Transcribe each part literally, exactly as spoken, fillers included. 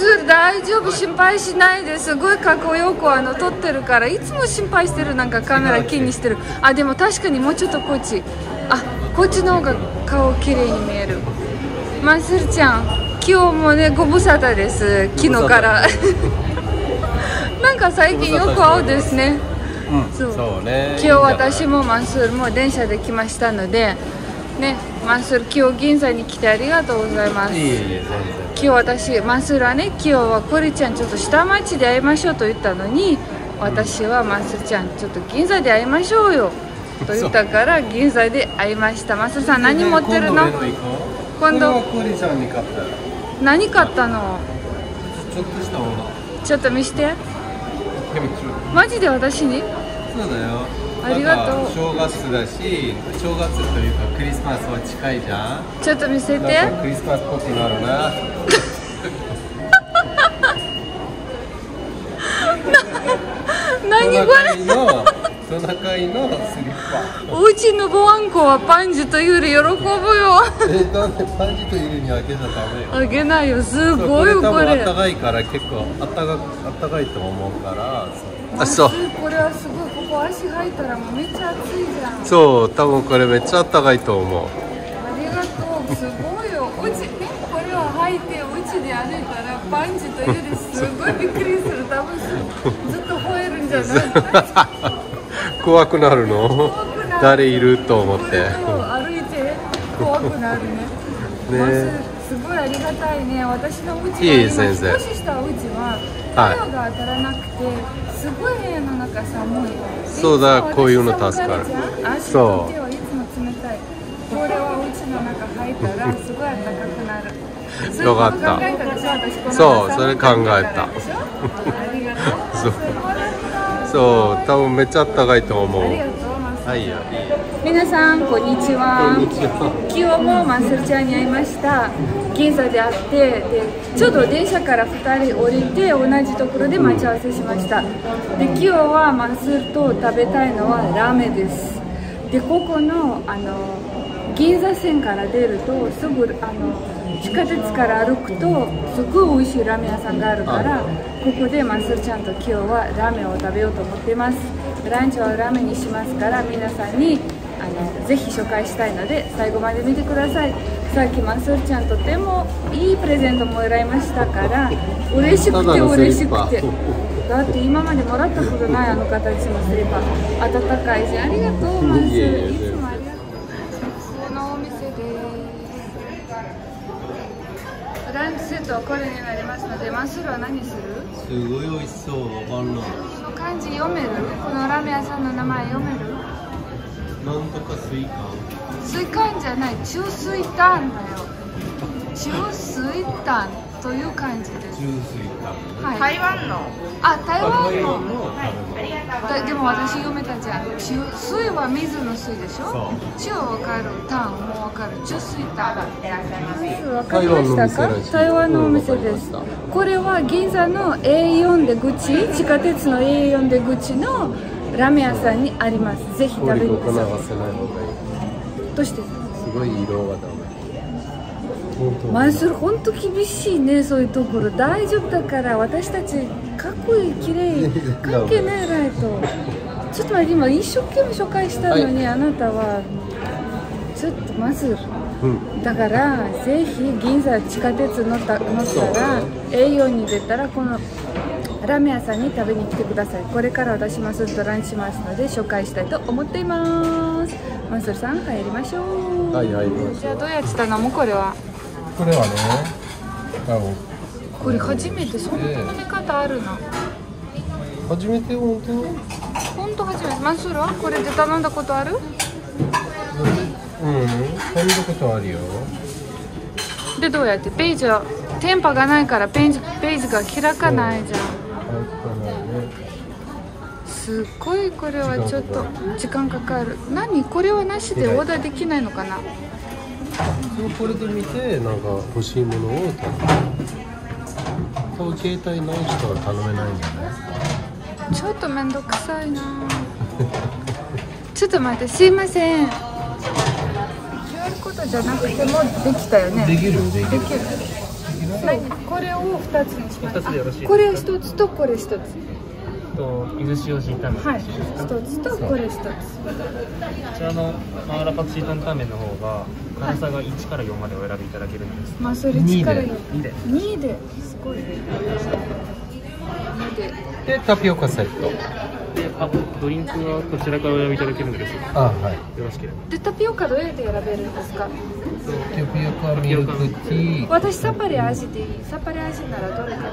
スール大丈夫、心配しないで。すごいかっこよくあの撮ってるから、いつも心配してる。なんかカメラ気にしてる。あ、でも確かにもうちょっとこっち、あ、こっちの方が顔綺麗に見える。マスルちゃん、今日もねご無沙汰です、昨日からなんか最近よく会うですね。 うん、そうそうね。 今日私もマンスールも電車で来ましたのでね、マンスール今日銀座に来てありがとうございます。 いえいえ、全然。 今日私マンスールはね、今日はコリちゃんちょっと下町で会いましょうと言ったのに、私はマンスールちゃんちょっと銀座で会いましょうよと言ったから銀座で会いました。マンスールさん何持ってるの？今度コリちゃんに買った。 何買ったの？ ちょっとしたもの。 ちょっと見して。マジで私に？ そうだよ。 ありがとう。 正月だし、正月というかクリスマスは近いじゃん。 ちょっと見せて。 クリスマスっぽくなるな。 何これ？ トナカイのスリッパ。 うちのボワンコはパンジとユリ喜ぶよ。 え、なんでパンジとユリにあげちゃダメよ。 あげないよ、すごいよこれ。 あったかいから結構あったかあったかいと思うから。 あ、そう。これはすごい。ここ足入ったらもうめっちゃ暑いじゃん。 そう、多分これめっちゃあったかいと思う。 ありがとう、すごいよ。うちね、これを履いてうちで歩いたらパンジとユリすごいびっくりする。多分ずっと吠えるんじゃない？ 怖くなるの？誰いると思って。 歩いて怖くなるね。ね、すごいありがたいね。私のうちは今引っ越ししたうちは太陽が当たらなくて、すごい部屋の中寒い。 そうだ、こういうの助かる。 そう。手はいつも冷たい。これはうちの中入ったらすごい暖かくなる。 よかった。そう、それ考えた。そう。そう、多分めっちゃあったかいと思う。はいよ。 皆さんこんにちは。今日もマンスルちゃんに会いました。銀座で会って、でちょうど電車からふたり降りて同じところで待ち合わせしました。で今日はマンスルと食べたいのはラーメンです。でここのあの銀座線から出るとすぐあの地下鉄から歩くとすごい美味しいラーメン屋さんがあるから、ここでマンスルちゃんと今日はラーメンを食べようと思っています。ランチはラーメンにしますから、皆さんにあのぜひ紹介したいので最後まで見てください。さっきマンスルちゃんとてもいいプレゼントもらいましたから嬉しくて嬉しくて、だって今までもらったことないあの形のスリッパ、温かいし、ありがとうマンスル。いつもありがとう。このお店です。ランチセットはこれになりますので、マンスルは何する？ すごい美味しそう。わかんない。 この漢字読める？このラーメン屋さんの名前読める？ なんとかスイカン。 スイカンじゃない、中水タンだよ。中水タンという漢字です。 中水タン。 はい。台湾の。あ、台湾の。はい。ありがとう。でも私読めたじゃん。中水は水の水でしょ。中わかる、タンもわかる。中水タン。わかりましたか？台湾のお店です。これは銀座の エーよん 出口、地下鉄の エーよん 出口のラーメン屋さんにあります。ぜひ食べにください。どうして？すごい色がダメ。 マンスル本当厳しいね、そういうところ。大丈夫だから私たちかっこいい、綺麗関係ないライト。ちょっと待って、今一生懸命紹介したのに、はい、あなたはちょっとまず、うん、だからぜひ銀座地下鉄乗った乗ったら エーよん に出たらこのラーメン屋さんに食べに来てください。これから私マンスルとランチしますので紹介したいと思っています。マンスルさん入りましょう。 はいはい。 じゃあどうやって頼む？これはこれはね、 これ初めて。そんな頼み方あるの？ 初めて？本当？ 本当初めて。マンスルはこれで頼んだことある？ うん、頼んだことあるよ。 でどうやって？ページはテンパがないからページページが開かないじゃん。すっごいこれはちょっと時間かかる。何これはなしでオーダーできないのかな？ これで見てなんか欲しいものを頼む。多分携帯ない人は頼めないんじゃない？ ちょっとめんどくさいな。ちょっと待って、すいません。やることじゃなくてもできたよね。 できるできる。 できる。何これをふたつにします。 ふたつでよろしいですか？ これひとつとこれひとつ。 と水塩し炒めはい。ひとつとこれひとつ。 こちらのマーラパクチートンタンメンの方が辛さがいちからよんまでお選びいただけるんです。 まあそれいちからよん。 にでにですごい。にで。 でタピオカセット。 で、あ、ドリンクはこちらからお選びいただけるんですよ。 あ、はい。 よろしければ。 でタピオカどうやって選べるんですか？ タピオカミルクティー。 私さっぱり味でいい。さっぱり味ならどれかな？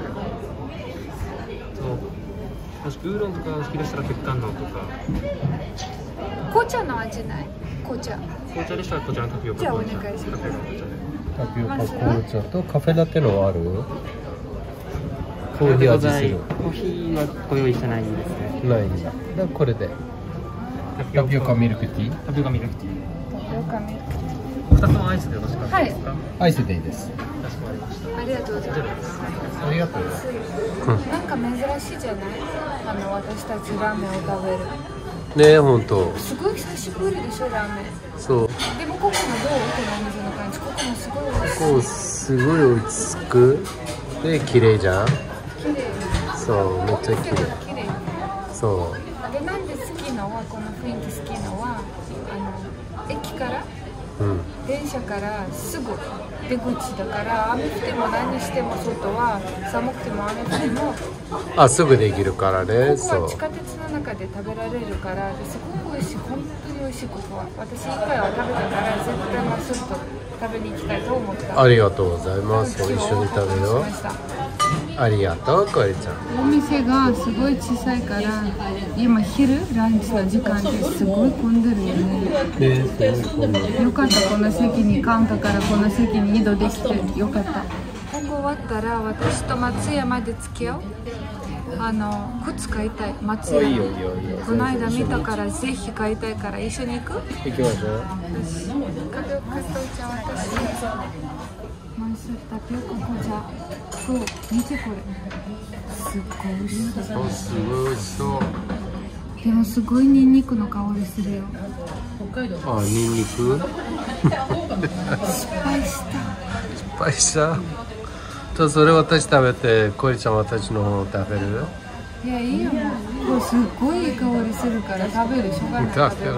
もしウーロンとか好きでしたら鉄観音とか。 紅茶の味ない？紅茶。 紅茶でしたらこちらのタピオカじゃあお紅茶。 願いします。 タピオカ紅茶とカフェラテのある？コーヒー味する。 コーヒーはご用意してないんですね。 ないんだ。だからこれで。タピオカミルクティー。 タピオカミルクティー。 タピオカミルクティお二つもアイスでよろしかったですか？ アイスでいいです。 かしこまりました。 ー。ありがとうございます。 ありがとう。 なんか珍しいじゃない？あの私たちラーメンを食べる。 ねえ、本当。 すごい久しぶりでしょラーメン。 そう。 でもここもどう？このお店の感じ。ここもすごい美味しい。 こうすごい落ち着く。で綺麗じゃん。 綺麗。 そうめっちゃ綺麗。 綺麗。 そう。 でなんで好きのはこの雰囲気好きのはあの駅からうん。 電車からすぐ出口だから雨降っても何しても外は寒くても雨降ってもあ、すぐできるからね。 ここそうは地下鉄の中で食べられるからですごく美味しい本当に美味しいここは私一回は食べたから絶対まあちょっと食べに行きたいと思った。 ありがとうございます。一緒に食べよう。 しましたありがとう、これちゃん。 お店がすごい小さいから今昼ランチの時間ですごい混んでるよね。 ね、すごい混んでる。 よかったこの席にカウンターからこの席に移動できてよかった。ここ終わったら私と松山で付き合う。あの靴買いたい松山。 いいよいいよいいよ。 この間見たからぜひ買いたいから一緒に行く？ 行きましょう。 タピオカとお茶私。マンスタピオカ紅茶。そう見てこれ。すっごい美味しそう。 あ、すごい美味しそう。 でもすごいニンニクの香りするよ。 あ、ニンニク。 失敗した。 失敗した。とそれ私食べて、こりちゃん私の方食べる？ いやいいよもう。これすっごいいい香りするから食べるしょうがない。 食べる？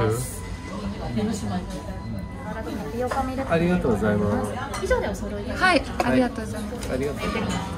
ありがとうございます。 以上でお揃いです。 はい、ありがとうございます。 ありがとう。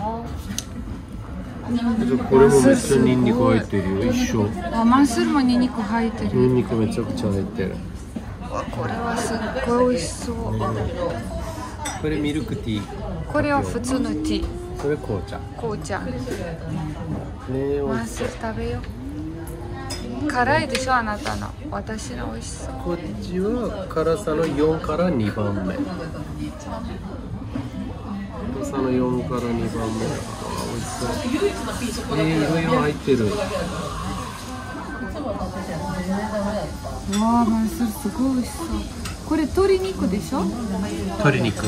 これもめっちゃニンニク入ってるよ、一緒。 あ、マンスールもニンニク入ってる。 ニンニクめちゃくちゃ入ってる。 これはすっごい美味しそう。 これミルクティー。 これは普通のティー。 これ紅茶。 紅茶。 ねえ、美味しそう。 マンスール食べよう。辛いでしょあなたの。私の美味しそう。 こっちは辛さのよんからにばんめ。辛さのよんからにばんめ。美味しそう。えー、いろいろ入ってる。 うわあ、マンスールすごい美味しそう。これ鶏肉でしょ？ 鶏肉。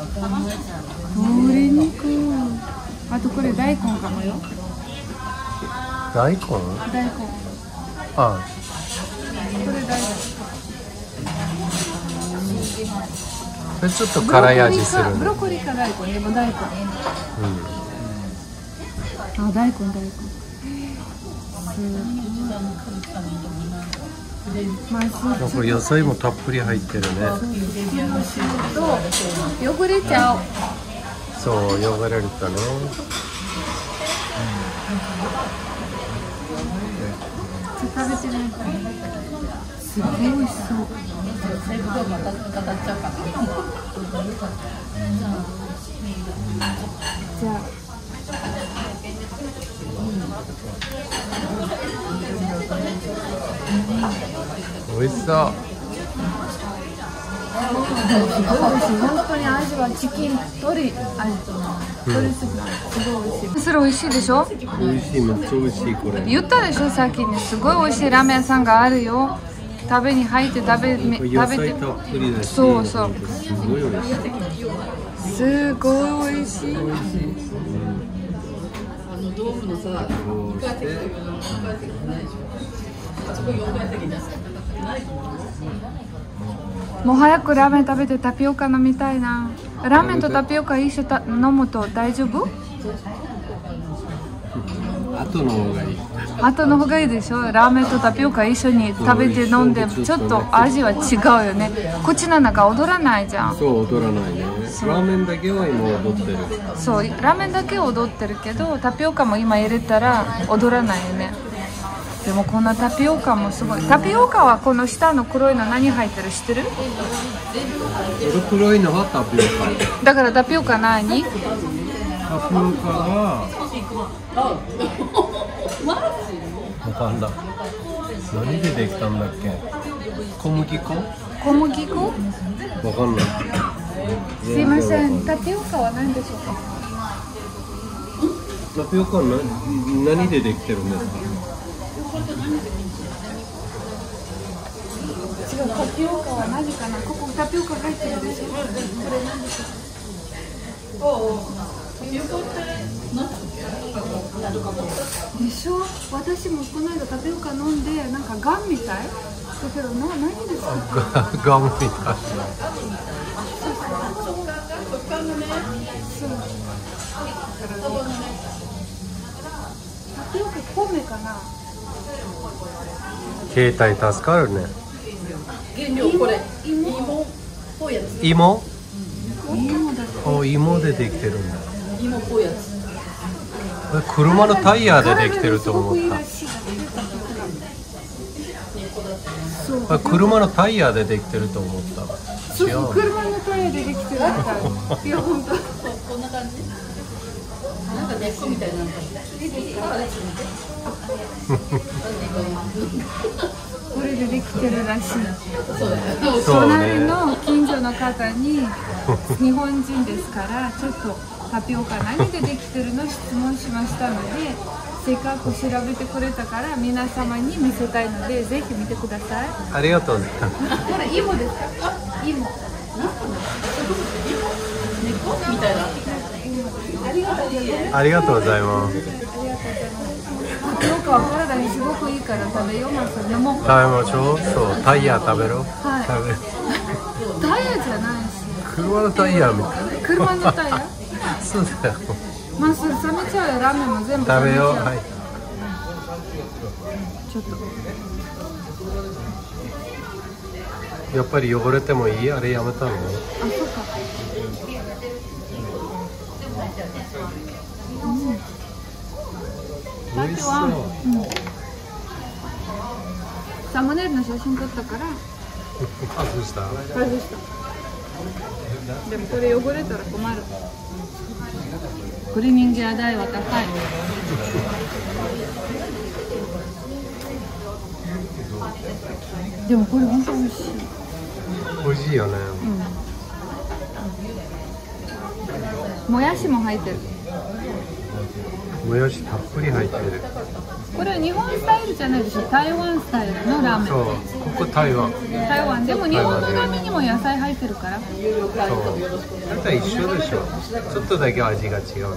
鶏肉。あとこれ大根かもよ。 大根？ 大根。 あ。 これ大根。 これちょっと辛い味するね。 ブロッコリーか大根でも大根。 うん。 あ、大根大根。マンスールこれ野菜もたっぷり入ってるね。 と汚れちゃう。 そう、汚れるとね。 食べてないから。すごい美味しそう。じゃあ。 美味しそう。 本当に味はチキン鶏味、鶏スープなんですごい美味しい。それ美味しいでしょ？ 美味しい、めっちゃ美味しいこれ。 言ったでしょさっきに。すごい美味しいラーメン屋さんがあるよ。食べに入って食べめ食べて。 野菜たっぷりだし。 そうそう。 すごい美味しい。 すごい美味しい。 美味しい。こうして。 もう早くラーメン食べてタピオカ飲みたいな。ラーメンとタピオカ一緒た飲むと大丈夫？ 後の方がいい。 後の方がいいでしょ。ラーメンとタピオカ一緒に食べて飲んでちょっと味は違うよね。口の中踊らないじゃん。 そう踊らないね。ラーメンだけは今踊ってる。 そうラーメンだけ踊ってるけどタピオカも今入れたら踊らないよね。でもこんなタピオカもすごい。タピオカはこの下の黒いの何入ってる知ってる？ 黒いのはタピオカ。 だからタピオカ何？ タピオカはわかんない。何でできたんだっけ？小麦粉？ 小麦粉？ わかんない。 すいません。タピオカは何でしょうか？ タピオカは何、何でできてるんですか？ 違う、タピオカは何かな。ここタピオカ入ってるでしょ。これ何でしょう？でしょ。私もこの間タピオカ飲んでなんかガンみたいだけどな、何ですか？ ガムみたい。 タピオカ米かな。 携帯助かるね。 原料これ芋っぽいやつ。 芋？ 芋だって。 お、芋でできてるんだ。 芋っぽいやつ。 これ車のタイヤでできてると思った。これ車のタイヤでできてると思った。 そうそう、車のタイヤでできてるみたい。いや本当。 こんな感じ。なんか根っこみたいな。 これでできてるらしい。 そうだよ。 隣の近所の方に日本人ですからちょっとタピオカ何でできてるの質問しましたので、せっかく調べてくれたから皆様に見せたいのでぜひ見てください。 ありがとうございます。 これ芋ですか？芋。 根っこみたいな。 ありがとうございます。 ありがとうございます。 タピオカは体にすごくいいから食べよう。まずでも食べましょう。そう、タイヤ食べろ。 はい。 食べる。 タイヤじゃないし。 車のタイヤみたい。 車のタイヤ？ そうだよ。 まあそれ冷めちゃうよ。ラーメンも全部冷めちゃう。 食べよう。はい。 ちょっと。 やっぱり汚れてもいい？あれやめたの？ あ、そっか。うん。 美味しそう。 うん、サムネイルの写真撮ったから外した？ 外した。でもこれ汚れたら困る。クリーニング屋代は高い。でもこれ本当美味しい。 美味しいよね。 うん、もやしも入ってる。 もやしたっぷり入ってる。 これは日本スタイルじゃないでしょ。台湾スタイルのラーメン。 そう、ここ台湾。 台湾でも日本のラーメンにも野菜入ってるから。そう。 だったら一緒でしょ。ちょっとだけ味が違うけど。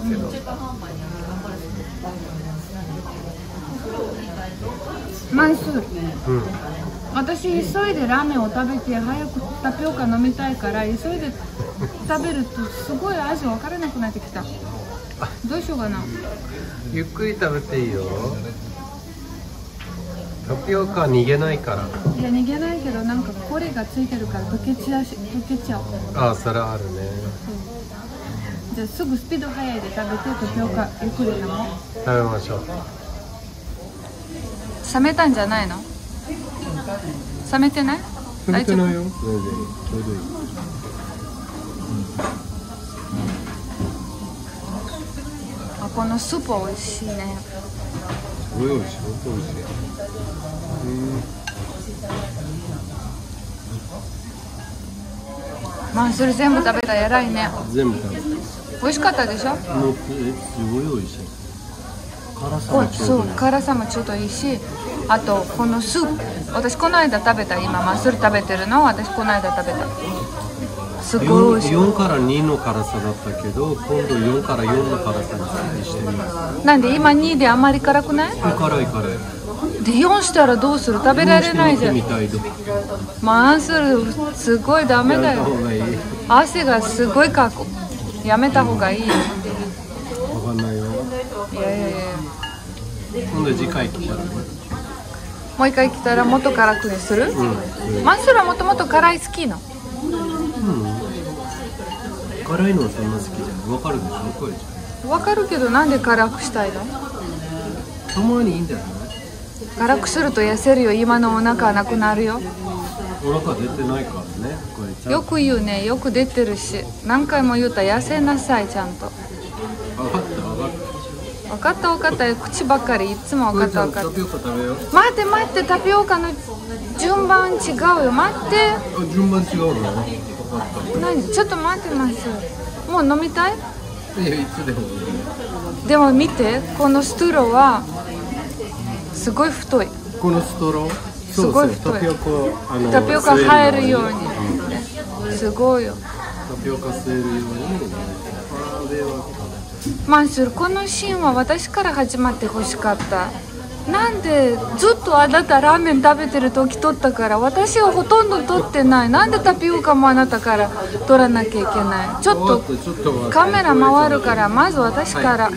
マンスール。 うん。 私急いでラーメンを食べて早くタピオカ飲みたいから急いで食べるとすごい味分からなくなってきた。どうしようかな。 ゆっくり食べていいよ。タピオカ逃げないから。 いや逃げないけどなんかこれがついてるから溶けちゃうし溶けちゃう。 ああ、それあるね。 じゃあすぐスピード速いで食べてタピオカゆっくり飲もう。 食べましょう。 冷めたんじゃないの？冷めてない？ 冷めてないよ。全然ちょうどいい。 あ、このスープは美味しいね。 すごい美味しい。本当美味しい。うん。 まあそれ全部食べたら偉いね。 全部食べた。 美味しかったでしょ？ もうすごい美味しい。辛さもちょうどいい。 そう、辛さもちょうどいいし、あとこのスープ、私この間食べた、今マッスル食べてるの、私この間食べた。すごい美味しい。 よんからにの辛さだったけど、今度よんからよんの辛さにしてみます。 なんで今にであんまり辛くない？ 辛い辛い。 でよんしたらどうする？食べられないじゃん。マッスルすごいダメだよ。汗がすごいかく。やめた方がいいよ。 わかんない。 いやいやいや、 今度次回来たらね。 もう一回来たらもっと辛くにする？ うん。 マンスールはもともと辛い好きの？ うん。辛いのはそんな好きじゃない。わかるでしょ、これ。 わかるけど、なんで辛くしたいの？ たまにいいんじゃない？ 辛くすると痩せるよ。今のお腹なくなるよ。 お腹出てないからね。これちゃんとよく言うね。よく出てるし、何回も言うたら痩せなさい、ちゃんと。 分かった分かった。 分かった分かった。口ばっかりいつも分かった分かっタピオカ食べよう。 た。待って待って、タピオカの順番違うよ。待って。 あ、順番違うの？分かっ何？ちょっと待ってます。もう飲みたい？ た。いや、いつでもいい。 でも見て、このストローはすごい太い。 このストロー。 すごい太い。 タピオカ、あのタピオカ入るよううん、 に。すごいよ。 タピオカ吸えるように。あれはマンスール、このシーンは私から始まってほしかった。なんでずっとあなたラーメン食べてる時取ったから、私はほとんど取ってない。なんでタピオカもあなたから取らなきゃいけない。ちょっとカメラ回るから、まず私から、はい、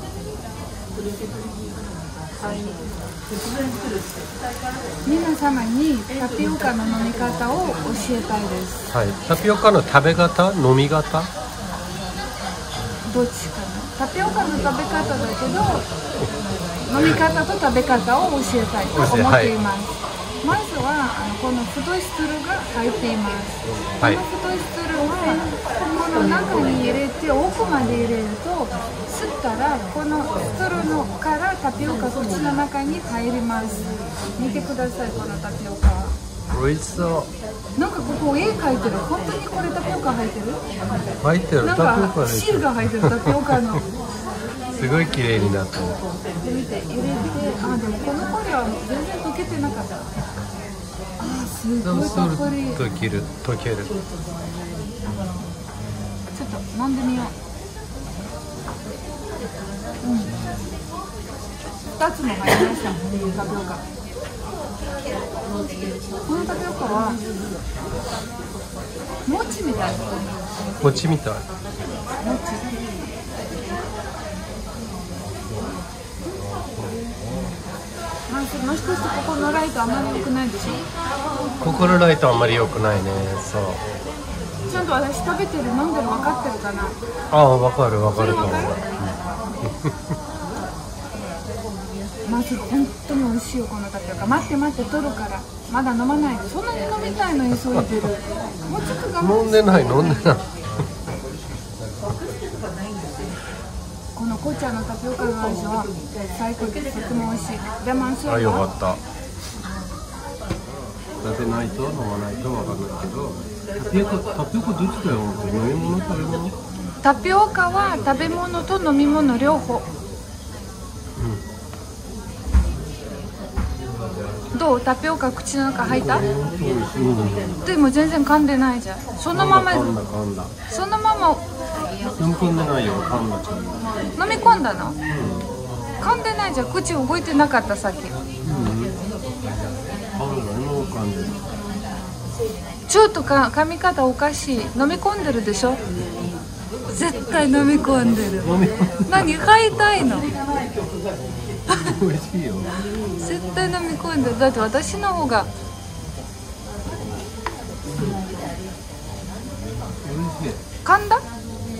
皆様にタピオカの飲み方を教えたいです。 はい、タピオカの食べ方、飲み方、 どっちかな。タピオカの食べ方だけど、飲み方と食べ方を教えたいと思っています。はい、まずはあのこの太いスツールが入っています。はい、この太いスツールはこの中に入れて奥まで入れると、吸ったらこのスツールのからタピオカ口の中に入ります。見てください、このタピオカ。 美味しそう。 なんかここ絵描いてる。本当にこれタピオカ入ってる？ 入ってる。 なんかシールが入ってる、タピオカの。 すごい綺麗になった。 見て、入れて、あ、でもこのコリは全然溶けてなかった。あ、すごいたっぷり。 溶ける、溶ける。ちょっと飲んでみよう。うん。二つも入りました。タピオカ。このタピオカは餅みたい。 餅みたい。 餅。もしかしてここのライトあんまり良くないでしょ？ ここのライトあんまり良くないね。そう。 ちゃんと私食べてる、飲んでる、分かってるかな？ ああ、分かる分かると思う。 まず本当に美味しいよ、このタピオカ。待って待って、取るから。まだ飲まないで。そんなに飲みたいのに急いでる。もうちょっと我慢。 飲んでない飲んでない。 この紅茶のタピオカの味は最高です。とても美味しい。レモンスープ。 あ、よかった。食べないと飲まないとわかんないけど、タピオカタピオカどっちだよ。飲み物食べ物？ タピオカは食べ物と飲み物両方。うん、どう？タピオカ口の中入った？うん、でも全然噛んでないじゃん。そのまま。 噛んだ噛んだ。 そのまま。 飲み込んでないよ。噛んだちゃん。 飲み込んだの？うん、噛んでないじゃん。口動いてなかったさっき。うん、 噛んでる。 ちょっとか噛み方おかしい。飲み込んでるでしょ？絶対飲み込んでる。何買いたいの？ 美味しいよ。 絶対飲み込んでる。だって私の方が。 美味しい。 噛んだ？うん、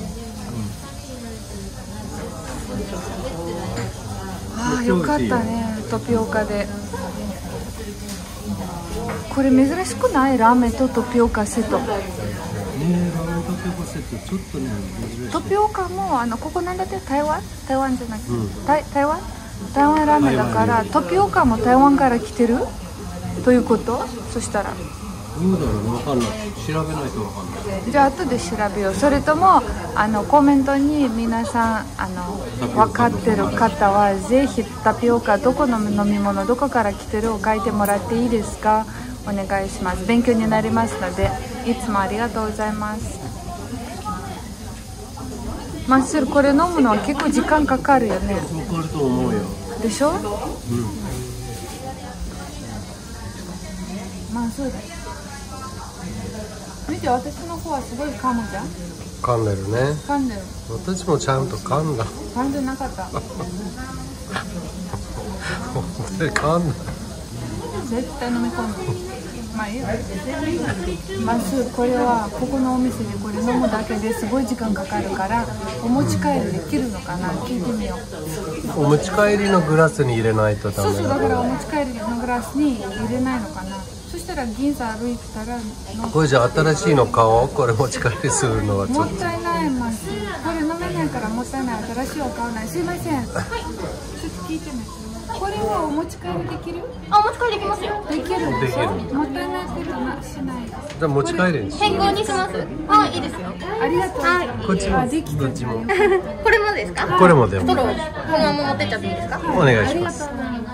ああ、よかったね、タピオカで。これ珍しくない？ラーメンとタピオカセット。ねえ、ラーメンとタピオカセット、ちょっとね、珍しい。 タピオカも、あの、ここなんだって、台湾？台湾じゃない。うん、台台湾？台湾ラーメンだから、タピオカも台湾から来てる？ということ？そしたら。 どうだろう、わかんない。調べないとわかんない。 じゃあ後で調べよう。それともあのコメントに皆さんあの分かってる方はぜひタピオカどこの飲み物どこから来てるを書いてもらっていいですか？お願いします。勉強になりますのでいつもありがとうございます。マッスルこれ飲むのは結構時間かかるよね。 かかると思うよ。 でしょ？うん。まあそうだよ。見て、私の方はすごい噛むじゃん。 噛んでるね。 噛んでる。 私もちゃんと噛んだ。 噛んでなかった。 本当に噛んだ。 絶対飲み込む。まあいいよ。まずこれはここのお店でこれ飲むだけですごい時間かかるから、お持ち帰りできるのかな聞いてみよう。 お持ち帰りのグラスに入れないとダメ。 そうそう、だからお持ち帰りのグラスに入れないのかな。そしたら銀座歩いたらこれじゃ新しいの買おう。これ持ち帰りするのはちょっともったいないます。これ飲めないからもったいない。新しいを買わない。すいません。はい。ちょっと聞いてみて。これはお持ち帰りできる？ あ、お持ち帰りできますよ。 できるでしょ？ できる。 もったいないけどなしない。 じゃあ持ち帰りにしよ変更にします。あ、いいですよ。 ありがとう。 はい。 う。こっちもあ、できた。 どっちも。 これもですか？ これもでもストローこのまま持ってっちゃっていいですか？ お願いありがします。 とうございます。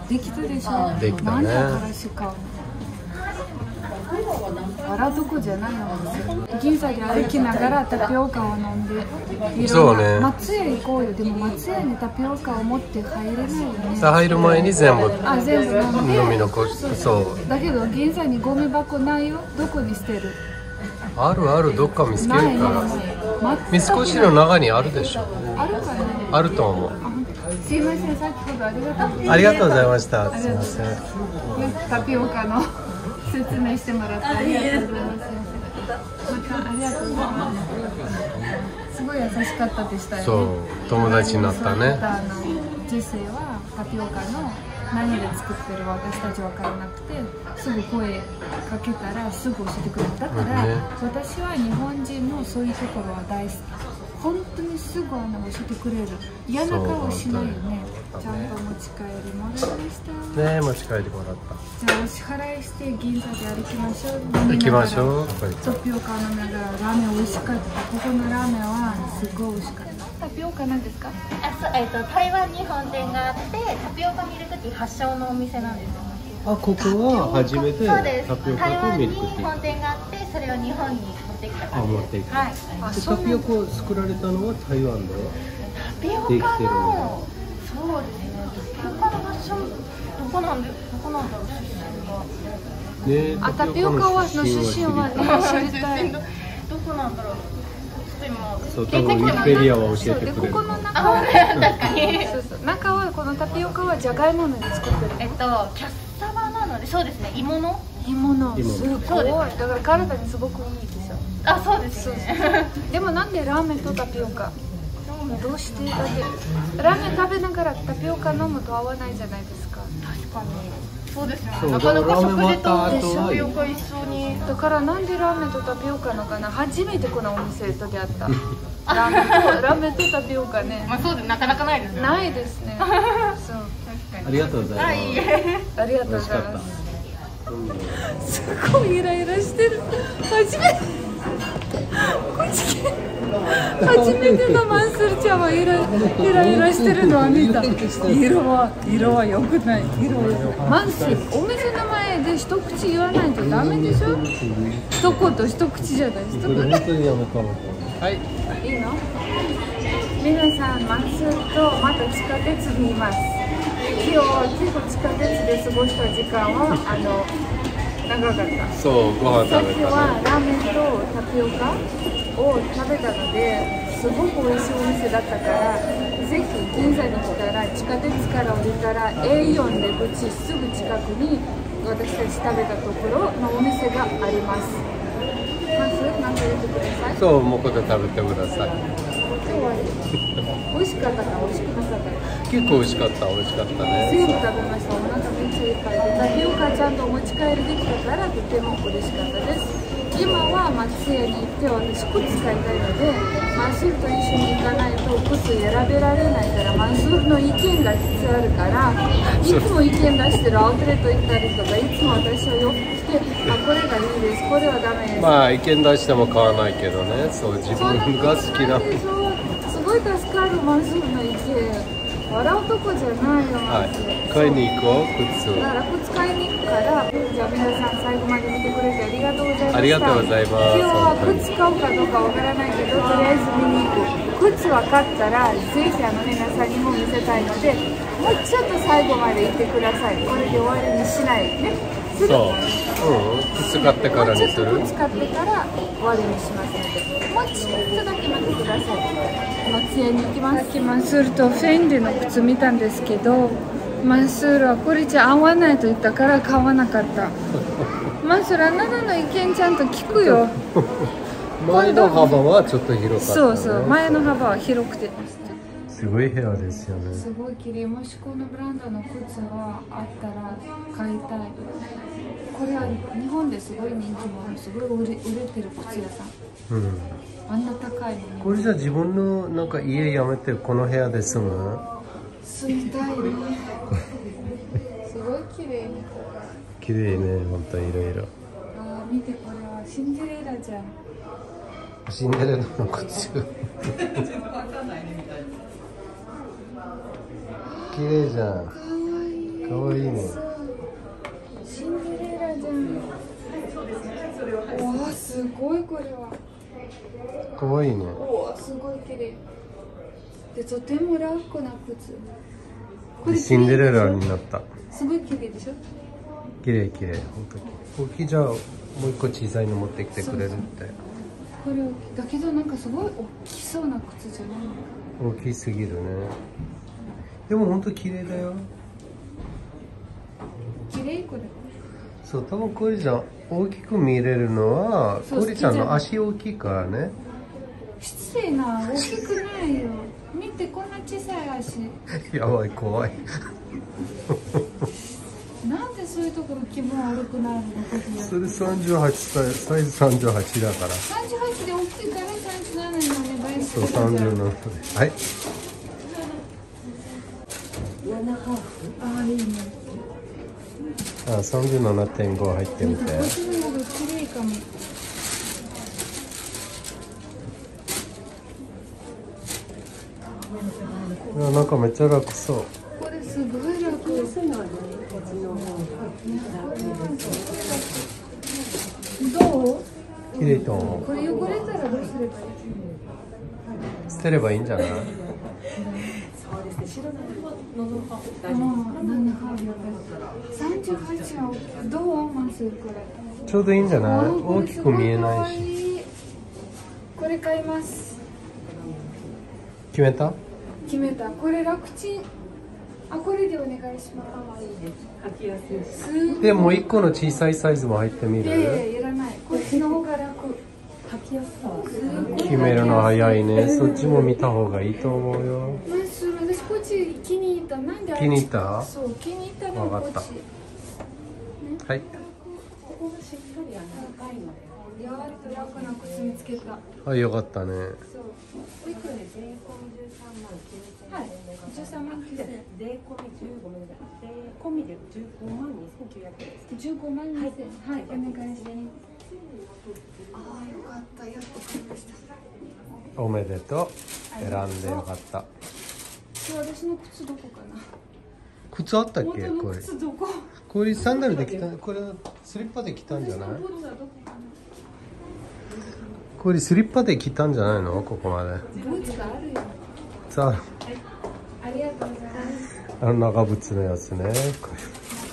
できたでしょ？ できたね。 なんで新しい買うの？笑うとこじゃないのですよ。銀座で歩きながらタピオカを飲んでいろんな、 そうね。 松屋行こうよ。でも松屋にタピオカを持って入れないよね。 さあ入る前に全部あ、全部飲んで飲み残して。そうだけど銀座にゴミ箱ないよ。どこに捨てる？ あるある。どっか見つけるないからない。 三越の中にあるでしょ。 あるかね。 あると思う。 すいません、先ほどありがとう。 ありがとうございました。すいません。 ね、タピオカの説明してもらってありがとうございます。またありがとうございます。すごい優しかったでしたよね。 そう、友達になったね。 あのジェセはタピオカの何で作ってる私たち分からなくて、すぐ声かけたらすぐ教えてくれる。だから、 ね、 私は日本人のそういうところは大好き。本当にすぐあの教えてくれる。嫌な顔しないよね。ちゃんと持ち帰りもらいました。 ねえ、持ち帰りもらった。 じゃあお支払いして銀座で歩きましょう。 行きましょう。 タピオカ飲みながらラーメン美味しかった。ここのラーメンはすごい美味しかった。タピオカなんですか？ あ、そう、えっと台湾に本店があってタピオカミルクティー発祥のお店なんですよ。 あ、ここは初めてそうです。 タピオカ台湾にとミルクティー。 本店があってそれを日本に持ってきたあ、 感じです。 持ってきた。 はい。 あ、 でそうなんだ。 タピオカを作られたのは台湾で。 タピオカのそうですね。タピオカの発祥どこなんでどこなんだろう出身が。 ね、 あ、タピオカはの出身はね、知りたい。 どこなんだろう。ちょっと今そう、多分ウィキペディアは教えてで、 くれる。 ここの中は確かに。 そうそう、中はこのタピオカはじゃがいもので作ってる。 えっとキャッサバなのでそうですね。芋の。 芋の芋すごい。 そうですだから体にすごくいいでしょ。 あ、そうですね。 でもなんでラーメンとタピオカ？どうしてだけラーメン食べながらタピオカ飲むと合わないじゃないですか。 確かに。そうですね。 そうなかなか食事とラーメン終わった後はタピオカ一緒に。 だからなんでラーメンとタピオカのかな。初めてこのお店と出会った。ラーメンとラーメンとタピオカね。 まあそうです。なかなかないですね。 ないですね。そう。 確かに。 ありがとうございます。 あ、いいえ。 ありがとうございます。すごいイライラしてる。初めてこっち来て初めてのマンスルちゃんはイライライラしてるのは見た。色は色は良くない。色は良くない。マンスルお店の前で一口言わないとダメでしょ。一言一口じゃない。一言本当にやめたの。はい。 いいの？皆さんマンスルとまた地下鉄にいます。今日結構地下鉄で過ごした時間はあの長かった。 そう、ご飯さっき食べた。 はラーメンとタピオカを食べたのですごく美味しいお店だったから、ぜひ銀座に来たら地下鉄から降りたら エーよん 出口すぐ近くに私たち食べたところのお店があります。まず何か入れてください。 そう、もうこれ食べてください。 今日は美味しかったか美味しくなかったか。 結構美味しかった、美味しかった全部ね。 食べました。お腹めっちゃいっぱいで、タピオカちゃんとお持ち帰りできたからとても嬉しかったです。今は松屋に行って私靴買いたいので、マンスールと一緒に行かないと靴選べられないから、マンスールの意見が必要あるから、いつも意見出してるアウトレット行ったりとか、いつも私はよく来て、あ、これがいいです、これはダメです。 まあ意見出しても買わないけどね。そう、自分が好きな。 すごい助かるマンスールの意見。笑うとこじゃないよ、 はマンスール。 い。買いに行こう、靴を。 だから靴買いに行くから、じゃあ皆さん最後まで見てくれてありがとうございました。 ありがとうございます。 今日は靴買うかどうかわからないけど、とりあえず見に行く。靴は買ったら、ぜひあの皆さんにも見せたいので、もうちょっと最後まで行ってください。これで終わりにしないね。 そう、うん、靴買ってからにする。 もうちょっと靴買ってから終わりにしますので、もうちょっとだけ待ってください。松屋に行きます。さっきマンスールとフェンデの靴見たんですけど、マンスールはこれじゃ合わないと言ったから買わなかった。マンスール、あなたの意見ちゃんと聞くよ。 前の幅はちょっと広かった、ね、 そうそう、前の幅は広くてすごい部屋ですよね。 すごい綺麗。もしこのブランドの靴があったら買いたい。これは日本ですごい人気者、すごい売れ、売れてる靴屋さん、うん、あんな高いのに。 これじゃ自分のなんか家辞めてこの部屋で住む？ 住みたいね。すごい綺麗ね。 綺麗ね、本当いろいろ。 あー、見て、これはシンデレラじゃん。 シンデレラの靴。綺麗じゃん。かわいい。かわいいね。 シンデレラじゃん。わあ、すごいこれは。 かわいいね。 おお、すごい綺麗。で、とても楽な靴。これシンデレラになった。 すごい綺麗でしょ。 綺麗綺麗、本当に。大きいじゃあもう一個小さいの持ってきてくれるって。 これだけどなんかすごい大きそうな靴じゃないの？ 大きすぎるね。でも本当綺麗だよ。 綺麗これ。 そう、多分これじゃ大きく見れるのはこれちゃんの足大きいからね。 失礼な、大きくないよ。見てこんな小さい足。 やばい、怖い。 なんでそういうところ気分悪くなるの？ それさんじゅうはちサイズ、サイズさんじゅうはちだから。 さんじゅうはちで大きいからさんじゅうななにお願いします。 そう、さんじゅうななで。はい。 ああ、いいね。 あ、さんじゅうななてんご 入ってみて。 こっちの方が綺麗かも。 いや、なんかめっちゃ楽そう。 これすごい楽。どう？ 綺麗と思う。 これ汚れたらどうすればいい？ 捨てればいいんじゃない？ さんじゅうはちはどう思う？これちょうどいいんじゃない？大きく見えないし。 これ買います。 決めた？ 決めた。これ楽ちん。あ、これでお願いします。 でもう一個の小さいサイズも入ってみる？ いやいや、いらない。こっちの方が楽。履きやすい。 決めるの早いね。そっちも見た方がいいと思うよ。 私こっち気に入った。なんであれ？ 気に入った？ そう、気に入ったの。 分かった。はい。 ここがしっかり高いので。やっと楽な靴見つけた。 あ、よかったね。 そう。おいくらで税込みじゅうさんまんきゅうせんえん。はい。じゅうさんまんきゅうせんえん。税込みじゅうごまんで、税込みでじゅうごまんにせんきゅうひゃくえんです。じゅうごまんにせん。はい、お願いします。ああ、よかった。やっと買いました。 おめでとう。選んでよかった。 私の靴どこかな。 靴あったっけ？これ。 靴どこ？ これサンダルで着た、これスリッパで着たんじゃない？これスリッパで着たんじゃないの？ここまで。 ブーツがあるよ。 さあ。 はい、ありがとうございます。 あの長靴のやつね。これ。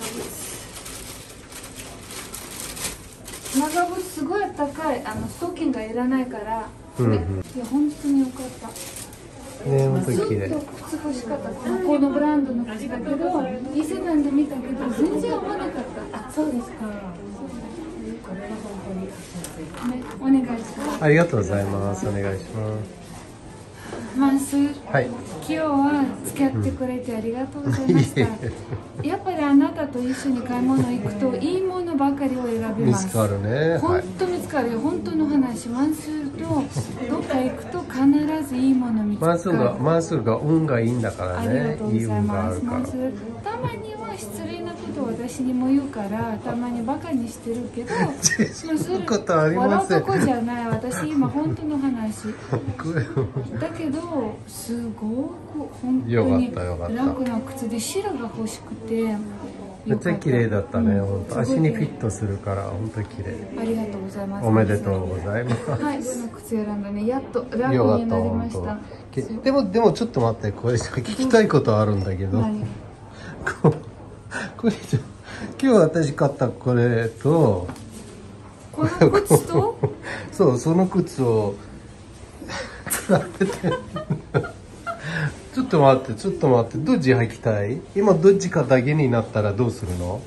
長靴すごい高い。あのストッキングがいらないから。うんうん、いや本当に良かった。 ね、本当に綺麗。 ずっと靴欲しかった。このブランドの靴だけど、伊勢丹で見たけど全然合わなかった。あ、そうですか。これは本当にね、お願いします。 ありがとうございます。お願いします。 マンス、 はい、 今日は付き合ってくれてありがとうございました。うん、やっぱりあなたと一緒に買い物行くといいものばかりを選びます。 見つかるね。 本当見つかるよ。本当の話。マンスールとどっか行くと必ずいいもの見つかる。マンスールがマンスールが運がいいんだからね。 ありがとうございます。 いい運があるから。 たまには失礼なことを私にも言うからたまにバカにしてるけど、 そういうことありません。 笑うとこじゃない。私今本当の話。だけどすごく本当に楽な靴で白が欲しくて。 めっちゃ綺麗だったね。うん、本当足にフィットするから本当綺麗。 ありがとうございます。 おめでとうございます。 はい、この靴選んだね。やっと楽になりました。 でもでもちょっと待って、これ聞きたいことあるんだけど。これじゃ今日私買ったこれとこの靴とそうその靴を使っててちょっと待ってちょっと待ってどっち履きたい？今どっちかだけになったらどうするの？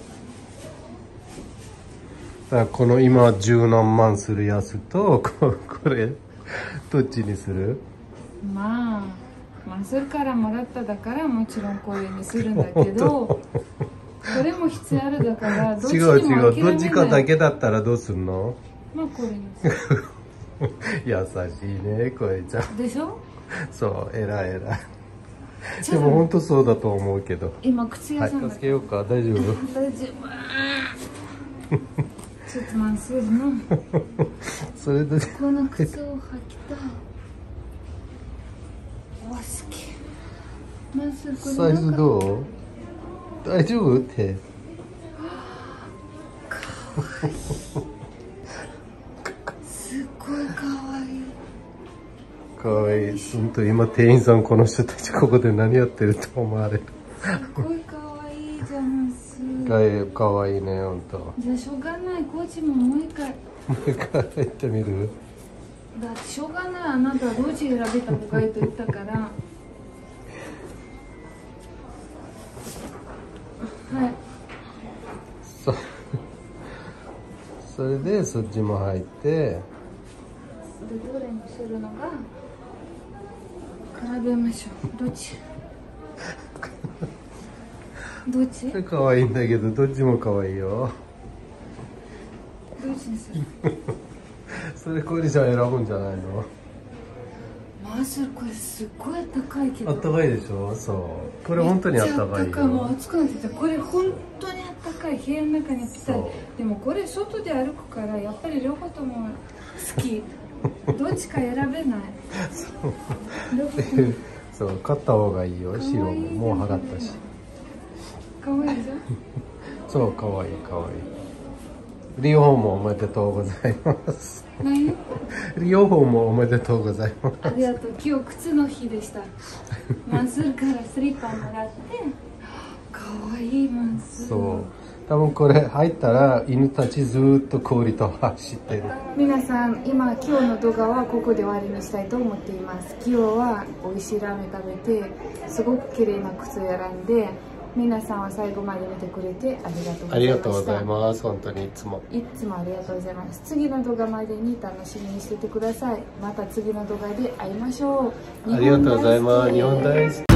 だからこの今十何万するやつとここれどっちにする？ まあまあそれからもらっただからもちろんこれにするんだけどこれも必要あるだからどっちにも違う諦めない。 違うどっちかだけだったらどうするの？ まあこれにする優しいねこれちゃん。 でしょ？ そう偉い偉い。でも本当そうだと思うけど。 今靴屋さんだ、 はい、助けようか大丈夫？ 大丈夫ちょっとまずいのそれでこの靴を履きたい。わ好き。まずこれサイズどう？大丈夫って。 かわいいすっごいかわいい。 かわいい。本当今店員さんこの人たちここで何やってると思われる。 すごいかわいいじゃんす。 かわいいね本当。 じゃあしょうがないこっちももう一回。 もう一回入ってみる？ だってしょうがないあなたはどっち選べた方がいいと言ったから。はい。 そそれでそっちも入って。 でどれにするのが比べましょう。どっちどっちそれ可愛いんだけどどっちも可愛いよ。 どっちにするそれこれじゃ選ぶんじゃないの？ まあそれこれすっごい高いけど。 あったかいでしょ？そうこれ本当にあったかいよ。 めっちゃあったかいもう暑くなってた。これ本当にあったかい部屋の中にぴったり。でもこれ外で歩くからやっぱり両方とも好き。どっちか選べない。 そう、買った方がいいよ。白ももう払ったし。 可愛いじゃん。 そう、可愛い可愛い。両方もおめでとうございます。 何？ 両方もおめでとうございます。 ありがとう。今日靴の日でした。マンスールからスリッパもらって。可愛いマンスール。 そう。多分これ入ったら犬たちずーっと氷と走ってる。 皆さん今今日の動画はここで終わりにしたいと思っています。今日は美味しいラーメン食べてすごく綺麗な靴を選んで皆さんは最後まで見てくれてありがとうございました。 ありがとうございます。本当にいつもいつもありがとうございます。次の動画までに楽しみにしててください。また次の動画で会いましょう。 ありがとうございます。日本大好き。